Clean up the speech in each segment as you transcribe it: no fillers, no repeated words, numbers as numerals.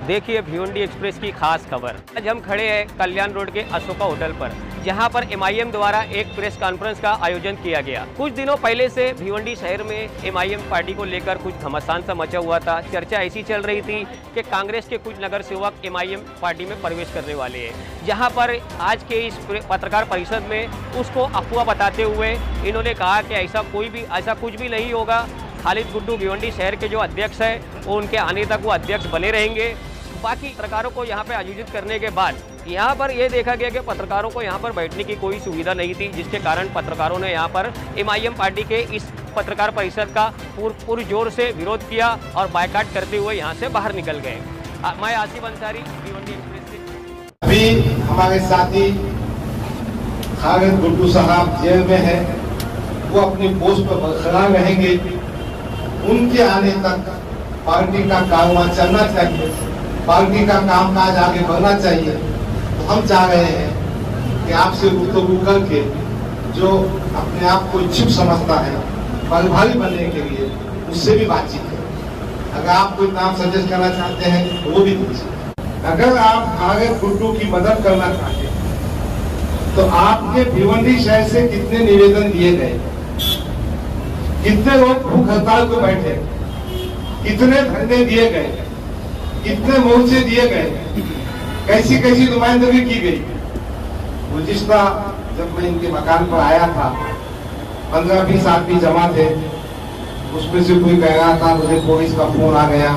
देखिए भिवंडी एक्सप्रेस की खास खबर। आज हम खड़े हैं कल्याण रोड के अशोका होटल पर, जहां पर MIM द्वारा एक प्रेस कॉन्फ्रेंस का आयोजन किया गया। कुछ दिनों पहले से भिवंडी शहर में MIM पार्टी को लेकर कुछ घमासान सा मचा हुआ था। चर्चा ऐसी चल रही थी कि कांग्रेस के कुछ नगर सेवक MIM पार्टी में प्रवेश करने वाले हैं, जहां पर आज के इस पत्रकार परिषद में उसको अफवाह बताते हुए इन्होंने कहा कि ऐसा कुछ भी नहीं होगा। खालिद गुड्डू भिवंडी शहर के जो अध्यक्ष हैं वो उनके आने तक वो अध्यक्ष बने रहेंगे। बाकी पत्रकारों को यहाँ पे आयोजित करने के बाद यहाँ पर ये देखा गया कि पत्रकारों को यहाँ पर बैठने की कोई सुविधा नहीं थी, जिसके कारण पत्रकारों ने यहाँ पर MIM पार्टी के इस पत्रकार परिषद का पूरे जोर से विरोध किया और बायकाट करते हुए यहाँ से बाहर निकल गए। मैं आसिफ अंसारी, भिवंडी एक्सप्रेस से। अभी हमारे साथी खालिद गुड्डू साहब जेल में है, वो अपनी पोस्ट पर बरकरार रहेंगे। उनके आने तक पार्टी का कारोबार चलना चाहिए, पार्टी का कामकाज आगे बढ़ना चाहिए। तो हम चाह रहे हैं कि आपसे गुफ्तगू करके जो अपने आप को इच्छुक समझता है प्रभारी बनने के लिए, उससे भी बातचीत करें। अगर आप कोई नाम सजेस्ट करना चाहते हैं तो वो भी दीजिए। अगर आप खालिद गुड्डू की मदद करना चाहते हैं तो आपके भिवंडी शहर से कितने निवेदन दिए गए, कितने लोग भूख हड़ताल को बैठे, कितने धरने दिए गए, कितने मोर्चे दिए गए, कैसी कैसी नुमाइंदगी की गई। गुज़िश्ता जब मैं इनके मकान पर आया था 15-20 आदमी जमा थे, उसमें से कोई कह रहा था मुझे पुलिस का फोन आ गया,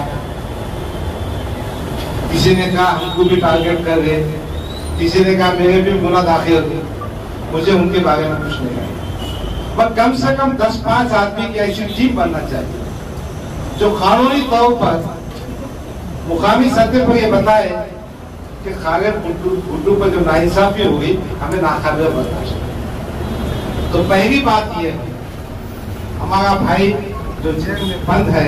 किसी ने कहा हमको भी टारगेट कर रहे, किसी ने कहा मेरे भी गुनाह दाखिल। मुझे उनके बारे में कुछ नहीं कहा, पर कम से कम 10-5 आदमी की ऐसी टीम बनना चाहिए जो कानूनी तौर पर मुकामी सतह पर यह बताए कि खालिद गुड्डू पर जो नाइंसाफी हुई हमें नाकाबिल बर्दाश्त है। तो पहली बात यह है, हमारा भाई जो जेल में बंद है,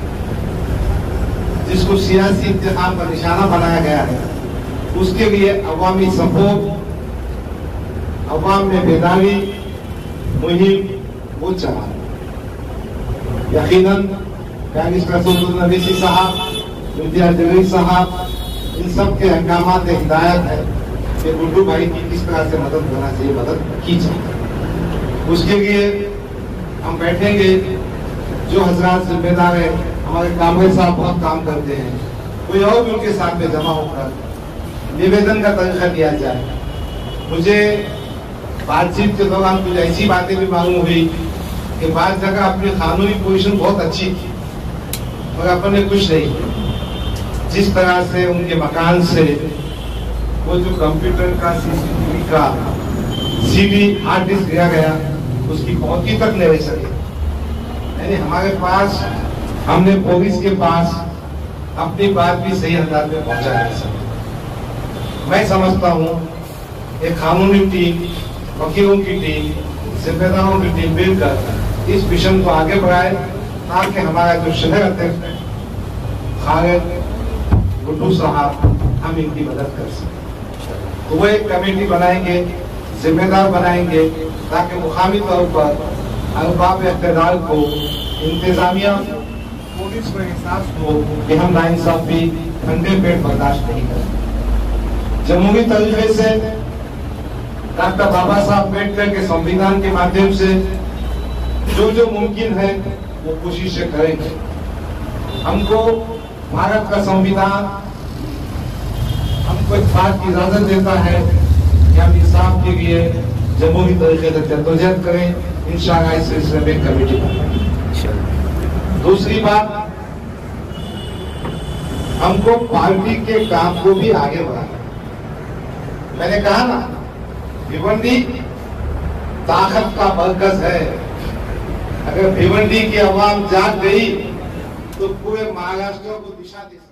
जिसको सियासी इंतखाब का निशाना बनाया गया है, उसके लिए अवामी सपोर्ट, अवाम में बेदारी मुहिम वो चला। यकीनन नबी साहब, मुफ्ती जलील साहब, इन सब के अहकामात हिदायत है कि गुड्डू भाई की किस तरह से मदद करना चाहिए, मदद की जाए। उसके लिए हम बैठेंगे। जो हजरात जिम्मेदार है, हमारे कामरे साहब बहुत काम करते हैं, कोई और भी उनके साथ में जमा होकर निवेदन का तरीका दिया जाए। मुझे बातचीत के दौरान कुछ ऐसी बातें भी मालूम हुई कि बाद जगह अपनी कानूनी पोजीशन बहुत अच्छी थी और अपन ने कुछ नहीं किया। जिस तरह से उनके मकान से वो जो कंप्यूटर का CCTV का CD हार्ड डिस्क दिया गया, उसकी पहुंची तक नहीं रह सके। यानी हमारे पास, हमने पुलिस के पास अपनी बात भी सही अंदाज में पहुंचा नहीं सके। मैं समझता हूँ एक कानूनी टीम, वकीलों की टीम, जिम्मेदारों की टीम मिलकर इस मिशन को आगे बढ़ाए, ताकि हमारा जो शहर अध्यक्ष खालिद गुड्डू साहब, हम इनकी मदद कर सकें। तो वो एक कमेटी बनाएंगे, जिम्मेदार बनाएंगे, ताकि मुकामी तौर पर अरबाब इख्तियार को, इंतजामिया, पुलिस को एहसास हो कि हम नाइंसाफी ठंडे पेट बर्दाश्त नहीं करें। जमहूरी तरीके से डॉक्टर बाबा साहब अम्बेडकर के संविधान के माध्यम से जो जो मुमकिन है वो कोशिशें करेंगे। हमको भारत का संविधान हमको इस बात की इजाजत देता है कि हम इंसाफ के लिए जमहूरी तरीके से जद्दोजहद करें। इंशाअल्लाह इस सिलसिले में कमेटी बनाएंगे। दूसरी बात, हमको पार्टी के काम को भी आगे बढ़ाना। मैंने कहा ना, भिवंडी ताकत का मरकज है। अगर भिवंडी की आवाम जाग गई तो पूरे महाराष्ट्र को दिशा दे